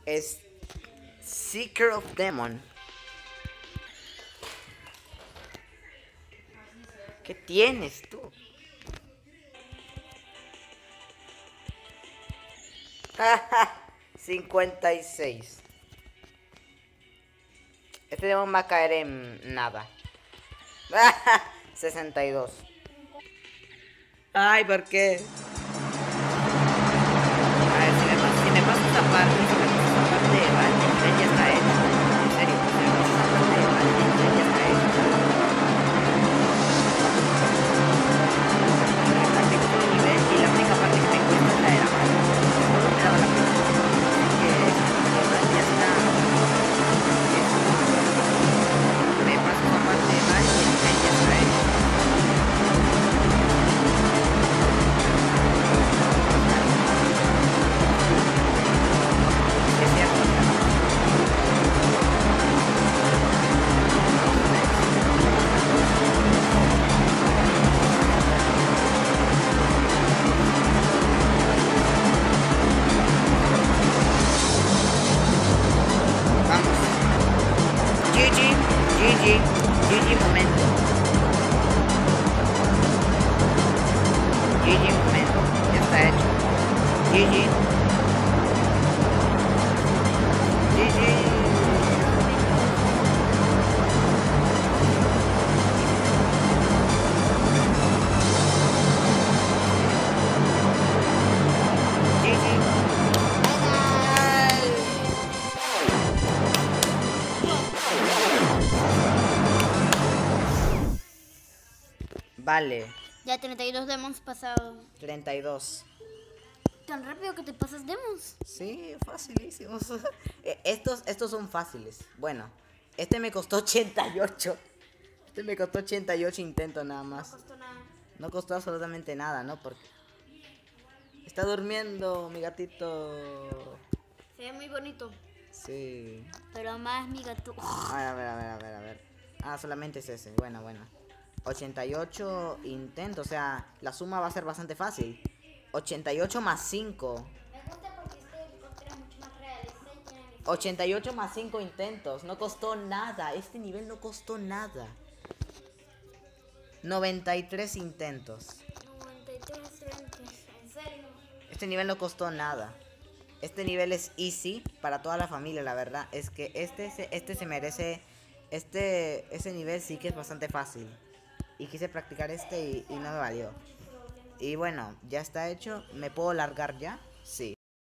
Es Seeker of Demon. ¿Qué tienes tú? 56. Este demon va a caer en nada. 62. Ay, ¿por qué? A ver, si me pasa esa parte, si me pasa esa parte, vale, el nivel ya está hecho. En serio, si me pasa esa parte, vale, el nivel ya está hecho. Porque practico todo el nivel y la única parte que me cuesta es la de la mano. Todo me daba la pena. Así que vale, ya está. Me paso esa parte, vale, y el nivel ya está hecho. Es cierto. Vamos. GG, GG, GG momento. GG momento. Ya está hecho. GG. GG. Vale, Ya 32 demons pasados. 32. Tan rápido que te pasas demons. Sí, facilísimos. Estos son fáciles. Bueno, este me costó 88. Este me costó 88 intentos nada más. No costó nada. No costó absolutamente nada, ¿no? Porque está durmiendo mi gatito. Se ve muy bonito. Sí. Pero más mi gato. A ver. Ah, solamente es ese. Bueno. 88 intentos, o sea, la suma va a ser bastante fácil. 88 más 5. Me gusta porque este helicóptero es mucho más realista y tiene 88 más 5 intentos. No costó nada. Este nivel no costó nada. 93 intentos. 93 frentes. En serio. Este nivel no costó nada. Este nivel es easy para toda la familia, la verdad. Es que este se merece. Ese nivel sí que es bastante fácil. Y quise practicar y no me valió. Y bueno, ya está hecho. ¿Me puedo largar ya? Sí.